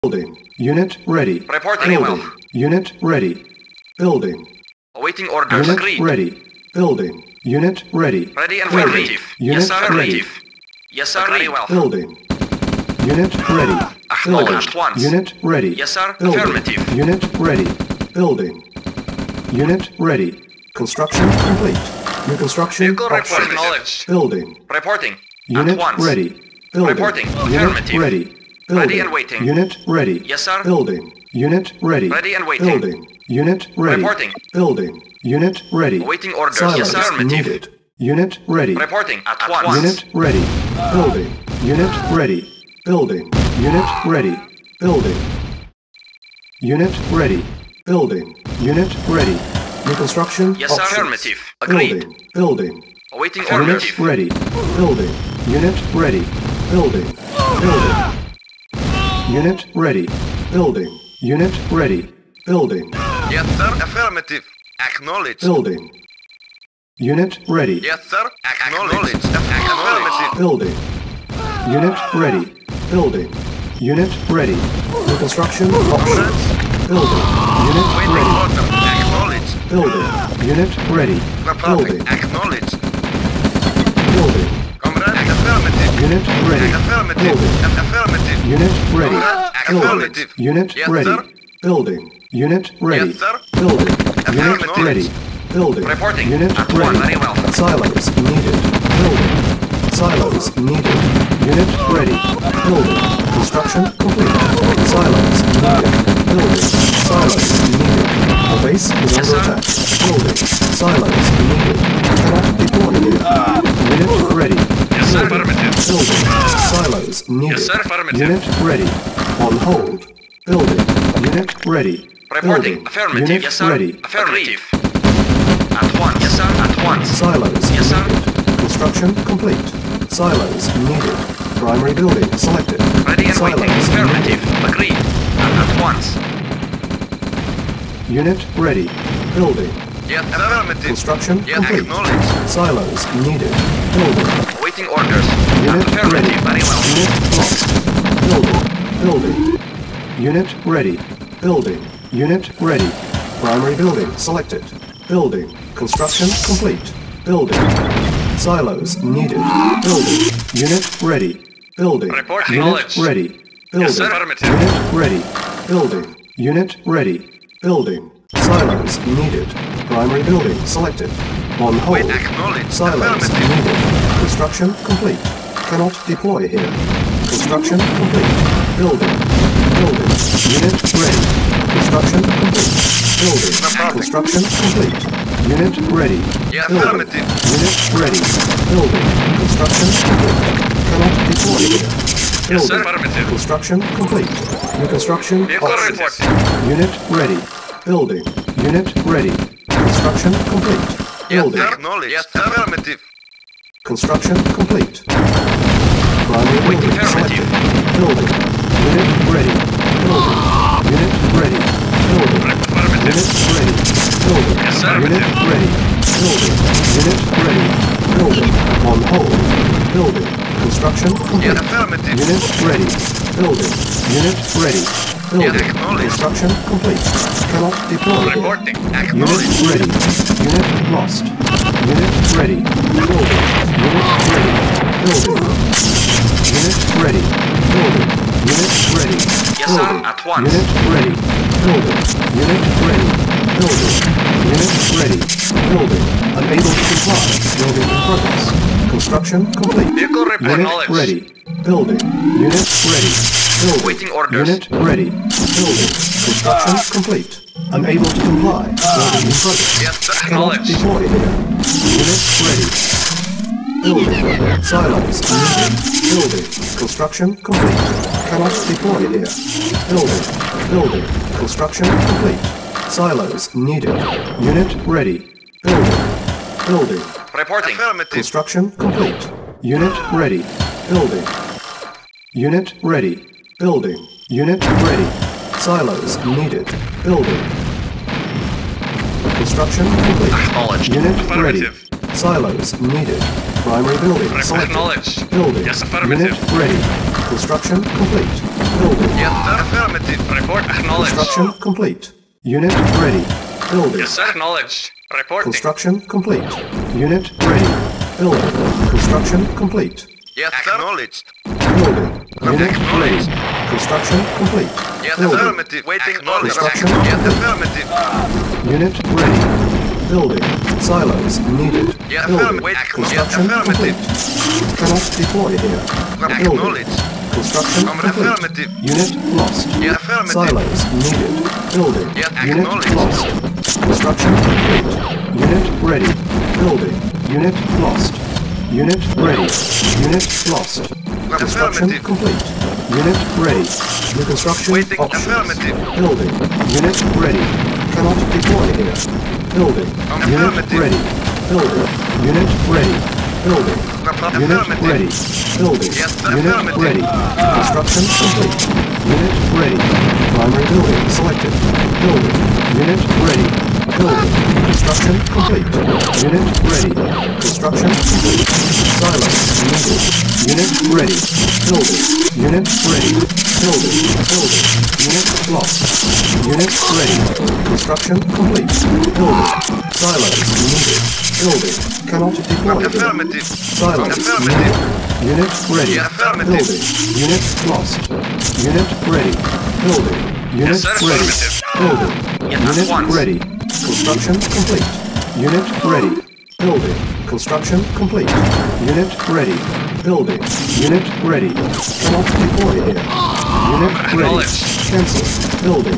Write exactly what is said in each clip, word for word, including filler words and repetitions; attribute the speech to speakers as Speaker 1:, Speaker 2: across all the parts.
Speaker 1: Building. Unit ready.
Speaker 2: Reporting
Speaker 1: Building.
Speaker 2: well.
Speaker 1: Unit ready. Building.
Speaker 2: Awaiting orders.
Speaker 1: Unit
Speaker 2: Agreed.
Speaker 1: ready. Building. Unit ready.
Speaker 2: Ready and
Speaker 1: Building.
Speaker 2: affirmative.
Speaker 1: Unit
Speaker 2: Yes, sir.
Speaker 1: ready.
Speaker 2: Affirmative. Yes, sir. Very well.
Speaker 1: Building. Unit ready. Building.
Speaker 2: Acknowledged once.
Speaker 1: Unit ready.
Speaker 2: Yes, sir.
Speaker 1: Building.
Speaker 2: Affirmative.
Speaker 1: Unit ready. Building. Unit ready. Construction complete. New construction
Speaker 2: Vehicle report.
Speaker 1: options.
Speaker 2: Acknowledged.
Speaker 1: Building.
Speaker 2: Reporting.
Speaker 1: Unit
Speaker 2: At once.
Speaker 1: ready. Building.
Speaker 2: Reporting.
Speaker 1: Unit
Speaker 2: Affirmative.
Speaker 1: ready. Building.
Speaker 2: Ready and waiting.
Speaker 1: Unit ready.
Speaker 2: Yes, sir.
Speaker 1: Building. Unit ready.
Speaker 2: Ready and waiting.
Speaker 1: Building. Unit ready.
Speaker 2: Reporting.
Speaker 1: Building. Unit ready.
Speaker 2: Awaiting orders.
Speaker 1: Silos
Speaker 2: Yes, sir. Affirmative.
Speaker 1: needed. Unit ready.
Speaker 2: Reporting. At once.
Speaker 1: Unit ready. Building. Unit ready. Building. Unit ready. Building. Unit ready. Building. Unit ready. New construction
Speaker 2: Yes, sir.
Speaker 1: options.
Speaker 2: Affirmative. Agreed.
Speaker 1: Building. Building.
Speaker 2: Awaiting
Speaker 1: Unit
Speaker 2: orders.
Speaker 1: ready. Building. Unit ready. Building. Building. Unit ready. Building. Unit ready. Building.
Speaker 3: Yes, sir. Affirmative. Acknowledged.
Speaker 1: Building. Unit ready.
Speaker 3: Yes, sir. Acknowledged. Affirmative.
Speaker 1: Building. Unit ready. Building. Unit ready. New construction options. Building. Unit
Speaker 3: Waiting
Speaker 1: ready.
Speaker 3: order. Acknowledged.
Speaker 1: Building. Unit ready. Building.
Speaker 3: Reporting. Acknowledged.
Speaker 1: Building.
Speaker 3: Comrade. Affirmative.
Speaker 1: Unit ready.
Speaker 3: Affirmative.
Speaker 1: Building.
Speaker 3: Affirmative.
Speaker 1: Unit ready.
Speaker 3: Comrade.
Speaker 1: Building.
Speaker 3: Affirmative.
Speaker 1: Unit
Speaker 3: Yes,
Speaker 1: ready.
Speaker 3: sir.
Speaker 1: Building. Unit ready.
Speaker 3: Yes, sir.
Speaker 1: Building. Unit
Speaker 3: Affirmative.
Speaker 1: ready. Building.
Speaker 2: Reporting.
Speaker 1: Unit
Speaker 2: At one.
Speaker 1: ready.
Speaker 2: Very well.
Speaker 1: Silos needed. Building. Silos needed. Unit ready. Building. Construction complete. Silos needed. Building. Silos needed. The base is
Speaker 2: Yes,
Speaker 1: under
Speaker 2: sir.
Speaker 1: attack. Building. Silos needed. Cannot deploy here. Unit ready.
Speaker 2: Yes, sir.
Speaker 1: Building.
Speaker 2: Affirmative.
Speaker 1: Building. Silos needed.
Speaker 2: Yes, sir. Affirmative.
Speaker 1: Unit ready. On hold. Building. Unit ready.
Speaker 2: Reporting.
Speaker 1: Building.
Speaker 2: Affirmative.
Speaker 1: Unit
Speaker 2: Yes, sir.
Speaker 1: ready.
Speaker 2: Affirmative. At once. Yes, sir. At once.
Speaker 1: Silos
Speaker 2: Yes, sir.
Speaker 1: needed. Construction complete. Silos needed. Primary building selected.
Speaker 2: Ready and
Speaker 1: Silos
Speaker 2: waiting.
Speaker 1: needed.
Speaker 2: Affirmative. Agreed. At, at once.
Speaker 1: Unit ready. Building.
Speaker 3: Yes, affirmative.
Speaker 1: Construction
Speaker 3: Yes,
Speaker 1: complete.
Speaker 3: acknowledged.
Speaker 1: Silos needed. Building.
Speaker 2: Awaiting orders.
Speaker 1: Unit ready.
Speaker 2: Affirmative. Very well.
Speaker 1: Unit lost. Building. Building. Unit ready. Building. Unit ready. Primary building selected. Building. Construction complete. Building. Silos needed. Building. Unit ready. Building.
Speaker 2: Report
Speaker 1: Unit
Speaker 2: acknowledged.
Speaker 1: ready. Building.
Speaker 2: Yes, sir. Affirmative.
Speaker 1: Unit ready. Building. Unit ready. Building. Silos needed. Primary building selected. On hold.
Speaker 3: Wait, acknowledged.
Speaker 1: Silos
Speaker 3: Affirmative.
Speaker 1: needed. Construction complete. Cannot deploy here. Construction complete. Building. Building. Unit ready. Construction complete. Building.
Speaker 3: Affirmative.
Speaker 1: Construction complete. Unit ready.
Speaker 3: Yeah,
Speaker 1: Building.
Speaker 3: affirmative.
Speaker 1: Unit ready. Building. Construction complete. Cannot deploy here.
Speaker 2: Yes, sir.
Speaker 1: Building.
Speaker 2: Affirmative.
Speaker 1: Construction complete. New construction
Speaker 2: Vehicle
Speaker 1: options.
Speaker 2: reporting.
Speaker 1: Unit ready. Building. Unit ready. Construction complete.
Speaker 3: Yes,
Speaker 1: Building.
Speaker 3: acknowledged. Yes, affirmative.
Speaker 1: Construction complete. Primary
Speaker 2: Waiting
Speaker 1: building
Speaker 2: affirmative.
Speaker 1: selected. Building. Unit ready. Building. Unit ready. Building.
Speaker 2: Affirmative.
Speaker 1: Unit ready. Building.
Speaker 2: Yes, sir.
Speaker 1: Unit ready. Building. Unit ready. Building. On hold. Building. Construction complete.
Speaker 3: Yes, affirmative.
Speaker 1: Unit ready. Building. Unit ready. Building.
Speaker 3: acknowledged.
Speaker 1: Construction complete. Cannot deploy here.
Speaker 2: Reporting.
Speaker 1: Unit
Speaker 3: Acknowledged.
Speaker 1: ready. Unit lost. Unit ready. Building. Unit ready. Building. Unit ready. Building. Unit ready.
Speaker 2: Yes, sir.
Speaker 1: Building.
Speaker 2: At once.
Speaker 1: Unit ready. Building. Unit ready. Building. Unit ready. Building. Unable to comply. Building in progress. Construction complete.
Speaker 2: Vehicle report
Speaker 1: Unit
Speaker 2: knowledge.
Speaker 1: ready. Building. Unit ready. Building.
Speaker 2: Awaiting orders.
Speaker 1: Unit ready. Building. Construction complete. Unable to comply. Building in progress.
Speaker 3: Yes, sir.
Speaker 1: Cannot
Speaker 2: Acknowledged.
Speaker 1: deploy here. Unit ready. Building. Silos needed. Building. Construction complete. Cannot deploy here. Building. Building. Construction complete. Silos needed. Unit ready. Building. Building.
Speaker 2: Reporting.
Speaker 3: Affirmative.
Speaker 1: Construction complete. Unit ready. Building. Unit ready. Building. Unit ready. Silos needed. Building. Construction complete.
Speaker 2: Acknowledged.
Speaker 1: Unit ready.
Speaker 2: Affirmative.
Speaker 1: Silos needed. Primary building selected.
Speaker 2: Acknowledged.
Speaker 1: Building.
Speaker 2: Yes, affirmative.
Speaker 1: Unit ready. Construction complete. Building.
Speaker 2: Yes, sir.
Speaker 3: Affirmative.
Speaker 2: Report acknowledged.
Speaker 1: Construction complete. Unit ready. Building.
Speaker 2: Yes, sir. Acknowledged. Reporting.
Speaker 1: Construction complete. Unit ready. Building. Construction complete.
Speaker 2: Yes, sir.
Speaker 3: Acknowledged.
Speaker 1: Building. Unit ready.
Speaker 3: Acknowledged.
Speaker 1: Construction complete.
Speaker 2: Yes,
Speaker 1: Building.
Speaker 3: Affirmative. Waiting order.
Speaker 1: Construction
Speaker 2: Yes,
Speaker 1: complete.
Speaker 3: Affirmative.
Speaker 1: Unit ready. Building. Silos needed.
Speaker 2: Yes,
Speaker 1: Building.
Speaker 3: wait,
Speaker 1: Construction
Speaker 3: yes,
Speaker 1: complete. Cannot deploy here. Building.
Speaker 3: Acknowledged.
Speaker 1: Construction
Speaker 3: I'm
Speaker 1: complete.
Speaker 3: affirmative.
Speaker 1: Unit lost.
Speaker 2: Yes,
Speaker 3: affirmative.
Speaker 1: Silos needed. Building.
Speaker 2: Yes,
Speaker 1: Unit
Speaker 3: acknowledged.
Speaker 1: lost. Construction complete. Unit ready. Building. Unit lost. Unit ready. Unit lost. Construction
Speaker 3: Affirmative.
Speaker 1: complete. Unit ready. New construction
Speaker 3: Waiting.
Speaker 1: options.
Speaker 3: Affirmative.
Speaker 1: Building. Unit ready. Cannot deploy here. Building.
Speaker 3: I'm
Speaker 1: Unit
Speaker 3: affirmative.
Speaker 1: ready. Building. Unit ready. Building. Unit
Speaker 3: Affirmative.
Speaker 1: ready. Building.
Speaker 3: Yes, sir.
Speaker 1: Unit
Speaker 3: Affirmative.
Speaker 1: ready. Construction complete. Unit ready. Primary building selected. Building. Unit ready. Building. Construction complete. Unit ready. Construction complete. Silos needed. Unit ready. Building. Unit ready. Building. Building. Unit lost. Unit ready. Construction complete. Building. Silos needed. Building. Cannot deploy here.
Speaker 3: Affirmative.
Speaker 1: Silos
Speaker 3: Affirmative.
Speaker 1: needed. Unit ready.
Speaker 3: Yeah, affirmative.
Speaker 1: Building. Unit lost. Unit ready. Building. Unit
Speaker 2: sir,
Speaker 1: ready.
Speaker 2: affirmative.
Speaker 1: Building.
Speaker 2: Yes, at
Speaker 1: Unit
Speaker 2: once.
Speaker 1: ready. Construction complete. Unit ready. Building. Construction complete. Unit ready. Building. Unit ready. Cannot deploy here. Unit ready.
Speaker 2: Acknowledged.
Speaker 1: Cancel. Building.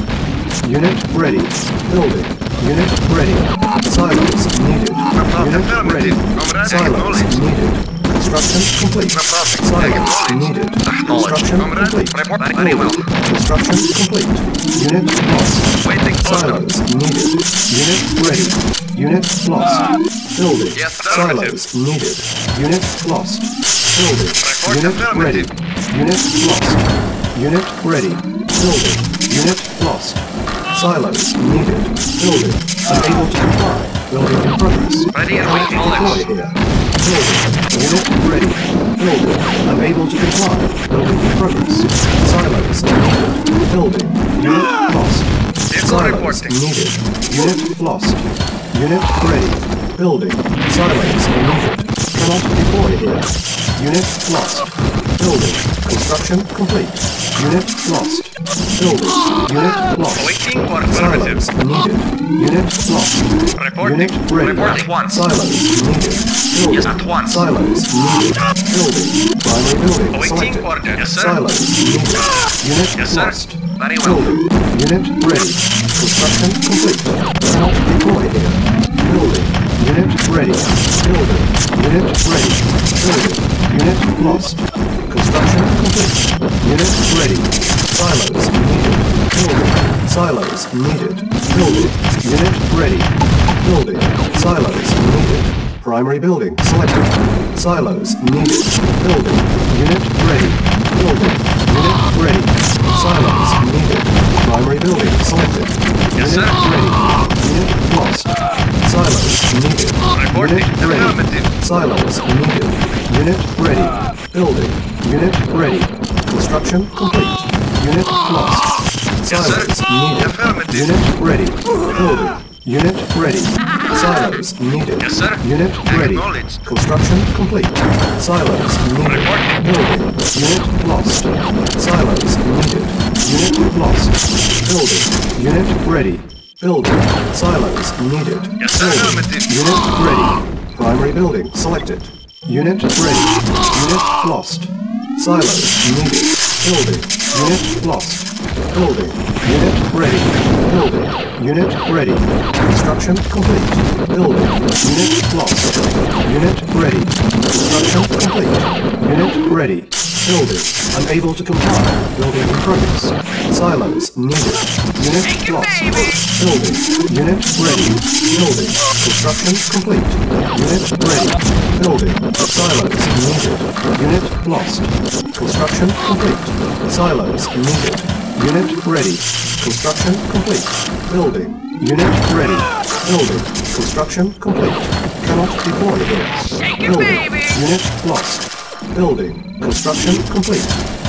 Speaker 1: Unit ready. Building. Unit ready. Silos needed. Unit ready. Silos needed. Construction complete. Silos needed. Construction complete.
Speaker 2: Report very well.
Speaker 1: Building. Construction complete. Unit lost.
Speaker 3: Waiting order.
Speaker 1: Silos needed. Unit ready. Unit lost. Building.
Speaker 2: Yes,
Speaker 1: Silos needed. Unit lost. Building.
Speaker 3: Report
Speaker 1: Unit ready.
Speaker 3: affirmative.
Speaker 1: Unit lost. Unit ready. Building. Unit lost. Silos needed. Building. Unable to comply. Building in progress.
Speaker 2: Ready and
Speaker 1: Cannot
Speaker 2: waiting
Speaker 1: deploy
Speaker 2: orders.
Speaker 1: here. Building. Unit ready. Building. Unable to comply. Building in progress. Silos needed. Building. Unit lost.
Speaker 2: Vehicle
Speaker 1: Silos
Speaker 2: reporting.
Speaker 1: needed. Unit lost. Unit ready. Building. Silos needed. Cannot deploy here. Unit lost. Building. Construction complete. Unit lost. Building. Unit lost.
Speaker 2: Waiting for affirmative.
Speaker 1: Silos needed. Unit lost.
Speaker 2: Reporting.
Speaker 1: Unit ready.
Speaker 2: Report at once.
Speaker 1: Silos needed. Building.
Speaker 2: Yes, at once.
Speaker 1: Silos needed. Building. Primary building
Speaker 2: Awaiting
Speaker 1: selected.
Speaker 2: order. Yes, sir.
Speaker 1: Silos needed. Unit
Speaker 2: Yes, sir.
Speaker 1: lost.
Speaker 2: Very well.
Speaker 1: Building. Unit ready. Construction complete. Cannot deploy here. Building. Unit ready. Building. Unit ready. Building. Unit lost. Construction complete. Unit ready. Silos needed. Building. Silos needed. Building. Unit ready. Building. Silos needed. Primary building selected. Silos needed. Building. Unit ready. Building. Unit ready. Silos needed. Primary building selected.
Speaker 2: Yes,
Speaker 1: Unit
Speaker 2: sir.
Speaker 1: ready. Unit lost. Silos needed.
Speaker 2: Reporting.
Speaker 1: Unit ready.
Speaker 3: Affirmative.
Speaker 1: Silos needed. Unit ready. Building. Unit ready. Construction complete. Unit lost.
Speaker 2: Yes, sir.
Speaker 1: Silos needed.
Speaker 3: Affirmative.
Speaker 1: Unit ready. Building. Unit ready. Silos needed.
Speaker 2: Yes, sir.
Speaker 1: Unit ready.
Speaker 3: Acknowledged.
Speaker 1: Construction complete. Silos needed.
Speaker 2: Reporting.
Speaker 1: Building. Unit lost. Silos needed. Unit lost. Building. Unit ready. Building. Silos needed.
Speaker 2: Yes, sir.
Speaker 1: Building.
Speaker 3: Affirmative.
Speaker 1: Unit ready. Primary building selected. Unit ready. Unit lost. Silos needed. Building. Unit lost. Building. Unit ready. Building. Unit ready. Construction complete. Building. Unit lost. Unit ready. Construction complete. Unit ready. Building. Unable to comply. Building in progress. Silos needed. Unit lost. Building. Unit ready. Building. Construction complete. Unit ready. Building. Silos needed. Unit lost. Construction complete. Silos needed. Unit ready. Construction complete. Building. Unit ready. Building. Construction complete. Cannot deploy here. Building. Unit lost. Building. Construction complete.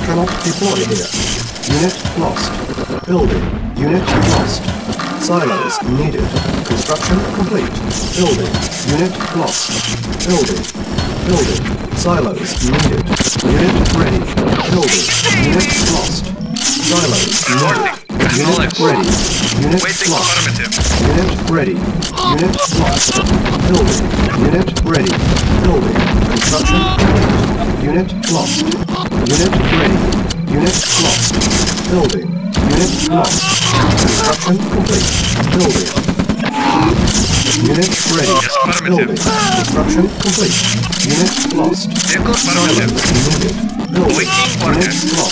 Speaker 1: Cannot deploy here. Unit lost. Building. Unit lost. Silos needed. Construction complete. Building. Unit lost. Building. Building. Silos needed. Unit ready. Building. Unit lost. Silos needed. Unit ready. Unit
Speaker 3: Waiting
Speaker 1: lost.
Speaker 3: affirmative.
Speaker 1: Unit ready. Unit lost. Building. Unit ready. Building. Construction complete. Unit lost. Unit ready. Unit lost. Building. Unit lost. Construction complete. Building. Unit ready.
Speaker 3: Yes, affirmative.
Speaker 1: Building. Construction complete. Unit lost.
Speaker 3: Vehicle
Speaker 1: Silos
Speaker 3: affirmative.
Speaker 1: needed. Building.
Speaker 3: Waiting
Speaker 1: Unit
Speaker 3: orders.
Speaker 1: lost.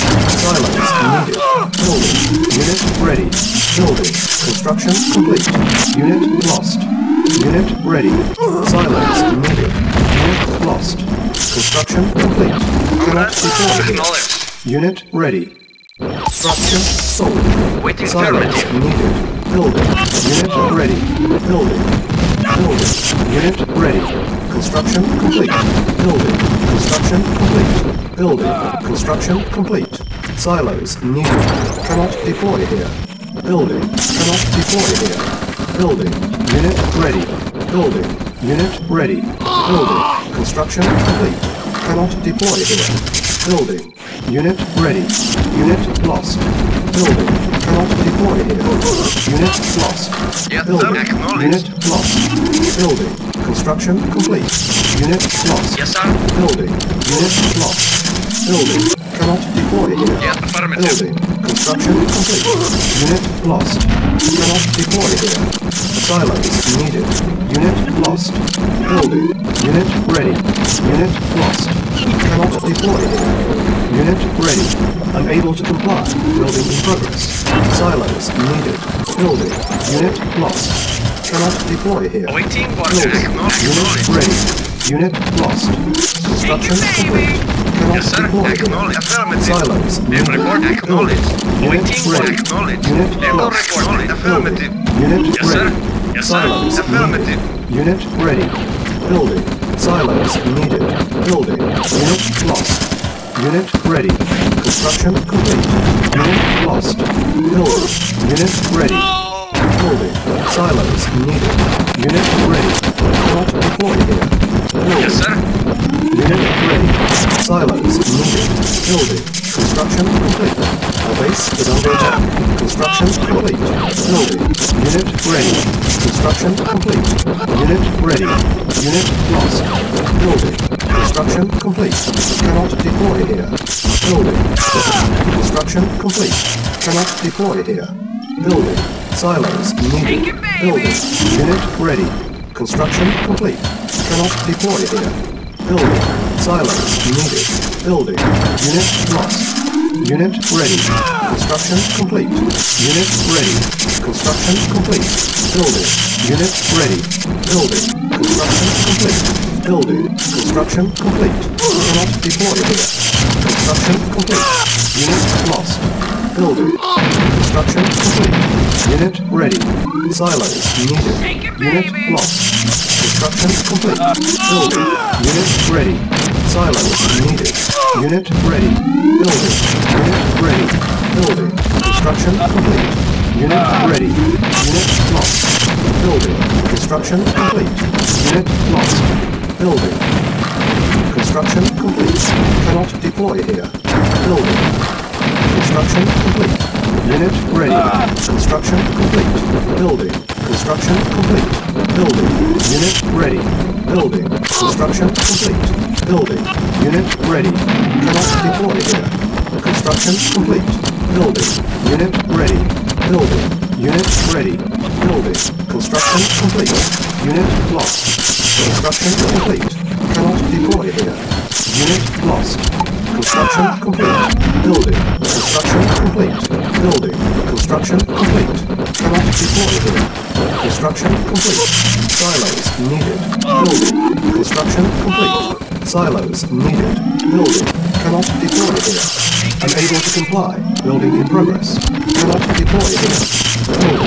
Speaker 1: Silos needed. Building. Unit ready. Building. Construction complete. Unit lost. Unit ready. Silos needed. Unit lost. Construction complete. Cannot deploy here.
Speaker 3: Acknowledged.
Speaker 1: Unit ready. Structure sold.
Speaker 3: Waiting
Speaker 1: Silos
Speaker 3: affirmative.
Speaker 1: needed. Building. Unit ready. Building. Building. Unit ready. Construction complete. Building. Construction complete. Building. Construction complete. Silos needed. Cannot deploy here. Building. Cannot deploy here. Building. Unit ready. Building. Unit ready. Building. Construction complete. Cannot deploy here. Building. Unit ready. Unit lost. Building. Cannot deploy here. Unit lost.
Speaker 3: Yes, sir.
Speaker 1: Building.
Speaker 3: Acknowledged.
Speaker 1: Unit lost. Building. Construction complete. Unit lost.
Speaker 3: Yes, sir.
Speaker 1: Building. Unit lost. Building. Cannot deploy here.
Speaker 3: Yes, affirmative.
Speaker 1: Building. Construction complete. Unit lost. Cannot deploy here. Silos needed. Unit lost. Building. Unit ready. Unit lost. Cannot deploy here. Unit ready. Unable to comply. Building in progress. Silos needed. Building. Unit lost. Cannot deploy here.
Speaker 3: Waiting orders.
Speaker 1: Building. Unit
Speaker 3: Acknowledged.
Speaker 1: ready. Unit lost. Construction complete. Cannot
Speaker 3: Yes, sir.
Speaker 1: deploy here.
Speaker 3: Acknowledged. Affirmative.
Speaker 1: Silos
Speaker 3: Vehicle
Speaker 1: needed.
Speaker 3: report acknowledged.
Speaker 1: Unit
Speaker 3: Waiting for
Speaker 1: ready.
Speaker 3: acknowledged.
Speaker 1: Unit
Speaker 3: Vehicle
Speaker 1: lost.
Speaker 3: report acknowledged. Affirmative.
Speaker 1: Unit
Speaker 3: Yes, sir.
Speaker 1: ready.
Speaker 3: Yes, sir.
Speaker 1: Silos
Speaker 3: Affirmative.
Speaker 1: needed. Unit ready. Building. Silos needed. Building. Unit lost. Unit ready. Construction complete. Unit lost. Building. Unit ready. Building. Silos needed. Unit ready. Cannot deploy here. Building.
Speaker 3: Yes, sir.
Speaker 1: Unit ready. Silos needed. Building. Construction complete. Our base is under attack. Construction complete. Building. Unit ready. Construction complete. Unit ready. Unit lost. Building. Construction complete. Cannot deploy here. Building. Construction complete. Cannot deploy here. Building. Silos needed. Building. Unit ready. Construction complete. Cannot deploy here. Building. Silos needed. Building. Unit lost. Unit ready. Construction complete. Unit ready. Construction complete. Building. Unit ready. Building. Construction complete. Building. Construction complete. Cannot deploy here. Construction complete. Unit lost. Building. Construction complete. Unit ready. Silos needed. Unit lost. Construction complete. Building. Unit ready. Silos needed. Unit ready. Building. Unit ready. Building. Construction complete. Unit ready. Unit lost. Building. Construction complete. Unit lost. Building. Construction complete. Cannot deploy here. Building. Construction complete. Unit ready. Construction complete. Building. Construction complete. Building. Unit ready. Building. Construction complete. Building. Unit ready. Cannot deploy here. Construction complete. Building. Unit ready. Building. Unit ready. Building. Construction complete. Unit lost. Construction complete. Cannot deploy here. Unit lost. Construction complete. Building. Construction complete. Building. Construction complete. Cannot deploy here. Construction complete. Silos needed. Building. Construction complete. Silos needed. Building. Cannot deploy here. Unable to comply. Building in progress. Cannot deploy here. Building.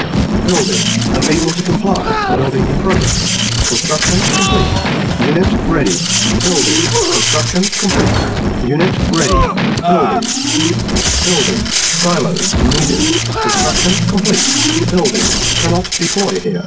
Speaker 1: Building. Unable to comply. Building in progress. Construction complete. Unit ready. Building. Construction complete. Unit ready. Building. Building. Silos needed. Construction complete. Building. Cannot deploy here.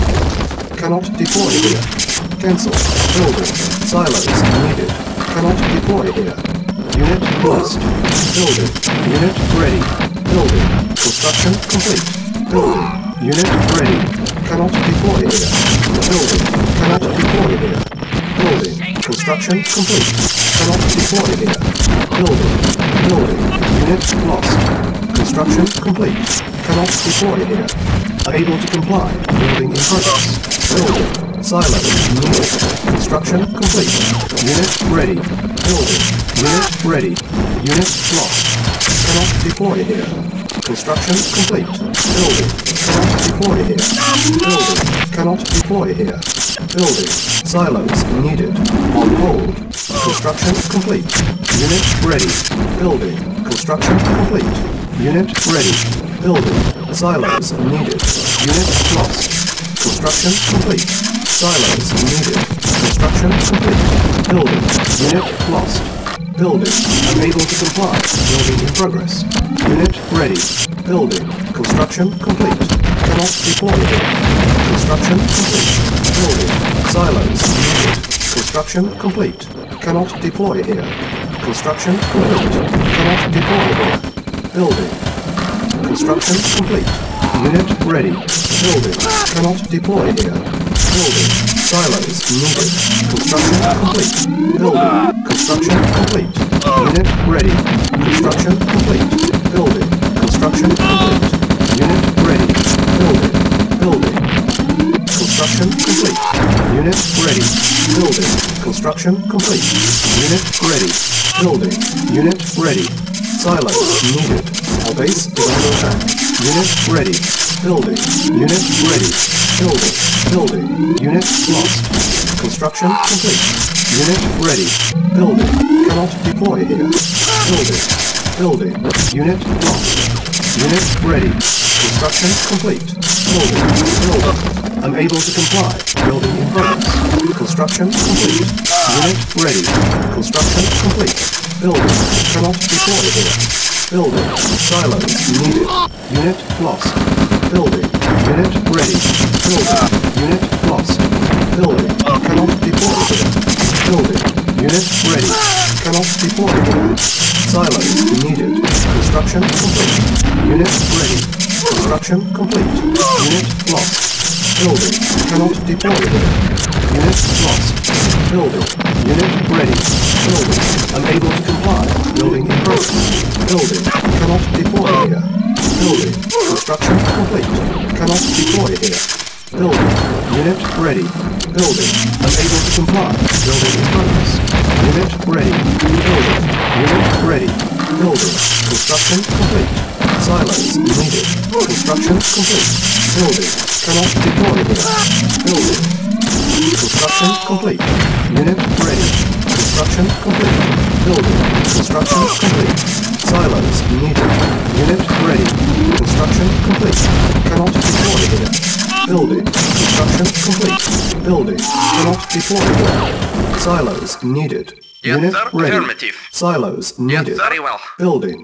Speaker 1: Cannot deploy here. Cancel. Building. Silos needed. Cannot deploy here. Unit lost. Building. Unit ready. Building. Construction complete. Building. Unit ready. Cannot deploy here. Building. Cannot deploy here. Building. Construction complete. Cannot deploy here. Building. Building. Unit lost. Construction complete. Cannot deploy here. Unable to comply. Building in progress. Building. Silos needed. Construction complete. Unit ready. Building. Unit ready. Unit lost. Cannot deploy here. Construction complete. Building. Cannot deploy here. Building. Cannot deploy here. Building. Silos needed. On hold. Construction complete. Unit ready. Building. Construction complete. Unit ready. Building. Silos needed. Unit lost. Construction complete. Silos needed. Construction complete. Building. Unit lost. Building. Unable to comply. Building in progress. Unit ready. Building. Construction complete. Cannot deploy here. Construction complete. Building. Silos needed. Construction complete. Cannot deploy here. Construction complete. Cannot deploy here. Building. Construction complete. Unit ready. Building. Cannot deploy here. Building. Silos needed. Construction complete. Building. Construction complete. Unit ready. Construction complete. Building. Construction complete. Unit ready. Building. Building. Construction complete. Unit ready. Building. Construction complete. Unit ready. Building. Unit ready. Silos needed. Our base is under attack. Unit ready. Building. Unit ready. Building. Building. Unit lost. Construction complete. Unit ready. Building. Cannot deploy here. Building. Building. Unit lost. Unit ready. Construction complete. Building. Building. Unable to comply. Building in progress. Construction complete. Unit ready. Construction complete. Building. Cannot deploy here. Building. Silos needed. Unit lost. Building. Unit ready. Building. Unit lost. Building. Cannot deploy here. Building. Unit ready. Cannot deploy here. Silos needed. Construction complete. Unit ready. Construction complete. Unit lost. Building. Cannot deploy here. Unit lost. Building. Unit ready. Building. Unable to comply. Building in progress. Building. Cannot deploy here. Building. Construction complete. Cannot deploy here. Building. Unit ready. Building. Unable to comply. Building in progress. Unit ready. Building. Unit ready. Building. Construction complete. Silos needed. Construction complete. Building. Cannot deploy here. Building. Construction complete. Unit ready. Construction complete. Building. Construction complete. Silos needed. Unit ready. Construction complete. Cannot deploy here. Building. Construction complete. Building. Cannot deploy here. Silos needed.
Speaker 2: Yes,
Speaker 1: Unit
Speaker 2: sir.
Speaker 1: ready.
Speaker 2: Affirmative.
Speaker 1: Silos
Speaker 2: Yes,
Speaker 1: needed.
Speaker 2: very well.
Speaker 1: Building.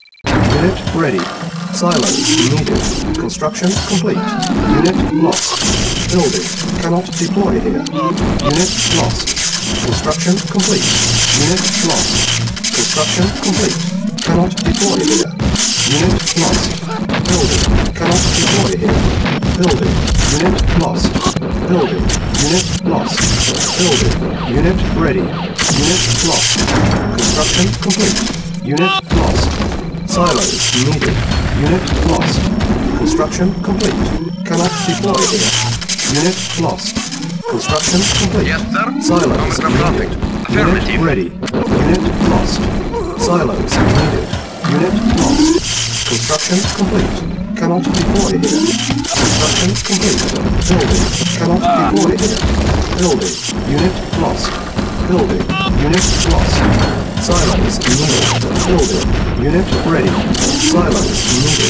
Speaker 1: Unit ready. Silos needed. Construction complete. Unit lost. Building. Cannot deploy here. Unit lost. Construction complete. Unit lost. Construction complete. Cannot deploy here. Unit lost. Building. Cannot deploy here. Building. Unit lost. Building. Unit lost. Building. Unit ready. Unit lost. Construction complete. Unit lost. Silos needed. Unit lost. Construction complete. Cannot deploy here. Unit lost. Construction complete.
Speaker 2: Yes, sir.
Speaker 1: Silos
Speaker 2: Affirmative.
Speaker 1: needed. Unit
Speaker 2: Affirmative.
Speaker 1: ready. Unit lost. Silos needed. Unit lost. Construction complete. Cannot deploy here. Construction complete. Building. Cannot deploy here. Building. Unit lost. Building. Unit lost. Silos needed. Building. Unit ready. Silos needed.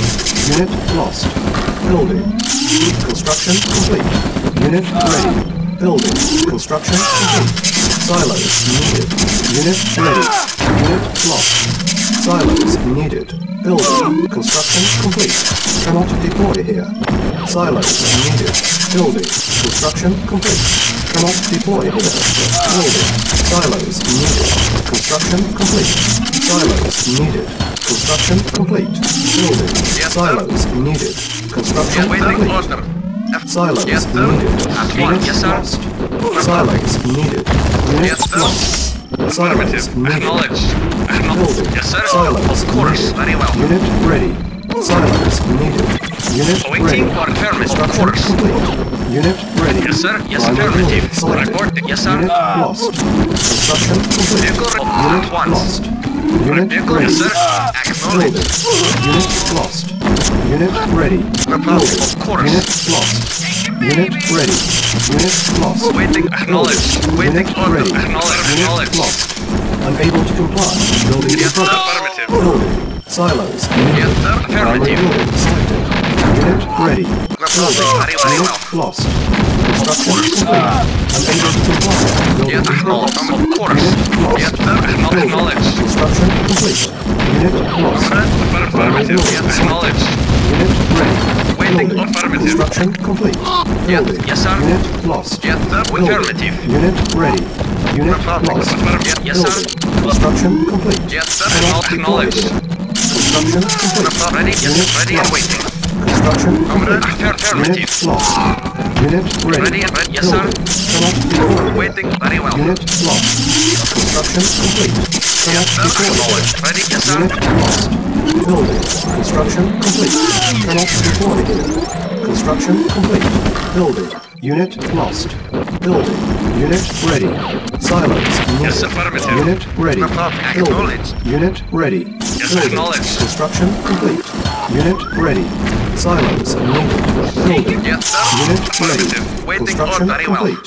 Speaker 1: Unit lost. Building. Construction complete. Unit ready. Building. Construction complete. Silos needed. Unit ready. Unit lost. Silos needed. Building. Construction complete. Cannot deploy here. Silos needed. Building. Construction complete. Cannot deploy here. Building. Silos needed. Construction complete. Silos needed. Construction complete. Building.
Speaker 3: Yes, sir.
Speaker 1: Silos needed. Construction
Speaker 3: Waiting
Speaker 1: complete.
Speaker 3: order.
Speaker 1: Silos
Speaker 3: Yes, sir.
Speaker 1: needed.
Speaker 3: At
Speaker 1: Unit
Speaker 3: once. Yes, sir.
Speaker 1: lost. Silos needed. Unit
Speaker 3: Yes, sir.
Speaker 1: lost. Silos
Speaker 3: Affirmative.
Speaker 1: needed.
Speaker 3: Acknowledge.
Speaker 1: Building.
Speaker 3: Acknowledge. Yes, sir.
Speaker 1: Silos
Speaker 3: Of course.
Speaker 1: needed.
Speaker 3: Very well.
Speaker 1: Unit ready. Silos needed. Unit
Speaker 3: Waiting
Speaker 1: ready.
Speaker 3: for affirmative. Of
Speaker 1: Construction
Speaker 3: course.
Speaker 1: complete. Unit ready.
Speaker 3: Yes, sir. Yes,
Speaker 1: Primary
Speaker 3: affirmative.
Speaker 1: building selected.
Speaker 3: Reporting. Yes, sir.
Speaker 1: Unit lost. Construction complete.
Speaker 3: Vehicle
Speaker 1: Unit
Speaker 3: at once.
Speaker 1: lost. Unit
Speaker 3: Vehicle.
Speaker 1: ready.
Speaker 3: Yes, sir.
Speaker 1: Building.
Speaker 3: Acknowledge.
Speaker 1: Unit lost. Unit ready. Building.
Speaker 3: Of course.
Speaker 1: Unit lost. Unit ready. Unit lost.
Speaker 3: Waiting. Acknowledge.
Speaker 1: Building.
Speaker 3: Waiting
Speaker 1: Unit
Speaker 3: order.
Speaker 1: ready.
Speaker 3: Acknowledge.
Speaker 1: Unit
Speaker 3: Acknowledge.
Speaker 1: lost. Unable to comply. Building in
Speaker 3: Yes, sir.
Speaker 1: progress.
Speaker 3: Affirmative.
Speaker 1: Building. Silos needed.
Speaker 3: Yes, sir.
Speaker 1: Primary
Speaker 3: Affirmative.
Speaker 1: building selected. Unit ready. Building.
Speaker 3: Very, very
Speaker 1: Unit
Speaker 3: well.
Speaker 1: lost. Construction complete. Unable to comply. Building
Speaker 3: Yes,
Speaker 1: in
Speaker 3: acknowledge.
Speaker 1: progress.
Speaker 3: Of course.
Speaker 1: Unit lost.
Speaker 3: Yes, sir. Acknow-
Speaker 1: Building.
Speaker 3: Acknowledge.
Speaker 1: Construction complete. Unit lost. Primary
Speaker 3: Affirmative.
Speaker 1: building
Speaker 3: Yes,
Speaker 1: selected.
Speaker 3: acknowledge.
Speaker 1: Unit ready.
Speaker 3: Waiting.
Speaker 1: Building.
Speaker 3: Affirmative.
Speaker 1: Construction complete.
Speaker 3: Yes,
Speaker 1: Building.
Speaker 3: yes, sir.
Speaker 1: Unit lost.
Speaker 3: Yes, sir.
Speaker 1: Building.
Speaker 3: Affirmative.
Speaker 1: Unit ready. Unit
Speaker 3: Affirmative.
Speaker 1: lost.
Speaker 3: Affirmative. Yes, sir.
Speaker 1: Building. Construction complete.
Speaker 3: Yes, sir.
Speaker 1: Cannot deploy
Speaker 3: Acknowledge.
Speaker 1: here. Construction complete.
Speaker 3: Ready? Yes,
Speaker 1: Unit
Speaker 3: ready and
Speaker 1: lost.
Speaker 3: waiting.
Speaker 1: Construction complete.
Speaker 3: Affirmative.
Speaker 1: Unit lost. Unit ready.
Speaker 3: Ready and ready. Yes, sir.
Speaker 1: Building. Cannot deploy here.
Speaker 3: Waiting. Very well.
Speaker 1: Unit lost. Construction complete. Cannot
Speaker 3: Sir,
Speaker 1: deploy here.
Speaker 3: acknowledge. Ready? Yes, sir.
Speaker 1: Unit lost. Building. Construction complete. Cannot deploy here. Construction complete. Building. Unit lost. Building. Unit ready. Silos needed.
Speaker 3: Yes, affirmative.
Speaker 1: Unit ready.
Speaker 3: No problem.
Speaker 1: Building.
Speaker 3: Acknowledge.
Speaker 1: Unit ready.
Speaker 3: Yes,
Speaker 1: Building.
Speaker 3: acknowledge.
Speaker 1: Construction complete. Unit ready. Silos needed. Building.
Speaker 3: Yes, sir.
Speaker 1: Unit
Speaker 3: Affirmative.
Speaker 1: ready.
Speaker 3: Waiting
Speaker 1: Construction
Speaker 3: on very well.
Speaker 1: complete.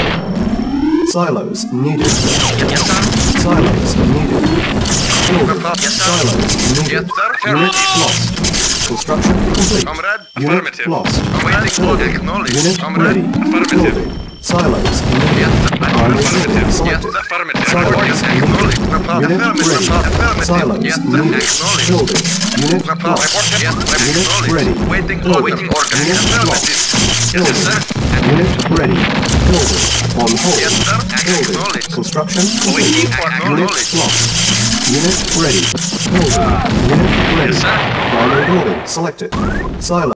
Speaker 1: Silos needed.
Speaker 3: Yes, sir.
Speaker 1: Silos needed. Building.
Speaker 3: Yes, sir.
Speaker 1: Silos needed.
Speaker 3: Yes, sir.
Speaker 1: Unit
Speaker 3: Affirmative.
Speaker 1: lost. Construction complete.
Speaker 3: Comrade,
Speaker 1: Unit
Speaker 3: affirmative.
Speaker 1: lost.
Speaker 3: Waiting for
Speaker 1: Building.
Speaker 3: acknowledge.
Speaker 1: Unit
Speaker 3: Comrade,
Speaker 1: ready.
Speaker 3: affirmative.
Speaker 1: Building. Silos needed.
Speaker 3: Yes, sir.
Speaker 1: Primary
Speaker 3: Affirmative.
Speaker 1: building
Speaker 3: Yes,
Speaker 1: selected.
Speaker 3: affirmative.
Speaker 1: Silos
Speaker 3: Yes,
Speaker 1: needed.
Speaker 3: acknowledge. No problem.
Speaker 1: Unit
Speaker 3: Affirmative.
Speaker 1: ready.
Speaker 3: Affirmative.
Speaker 1: Silos
Speaker 3: Yes, sir.
Speaker 1: needed.
Speaker 3: Acknowledge.
Speaker 1: Building. Unit
Speaker 3: No problem.
Speaker 1: lost.
Speaker 3: Yes,
Speaker 1: Unit
Speaker 3: acknowledge.
Speaker 1: ready.
Speaker 3: Waiting
Speaker 1: Building.
Speaker 3: waiting order.
Speaker 1: Unit
Speaker 3: Affirmative. Yes,
Speaker 1: Building.
Speaker 3: sir.
Speaker 1: Unit ready. Building. On hold.
Speaker 3: Yes, sir.
Speaker 1: Building.
Speaker 3: Acknowledge.
Speaker 1: Construction complete.
Speaker 3: Waiting for
Speaker 1: Unit
Speaker 3: acknowledge.
Speaker 1: lost. Unit ready. Building. Unit ready.
Speaker 3: Yes, sir.
Speaker 1: Primary building selected. Silo.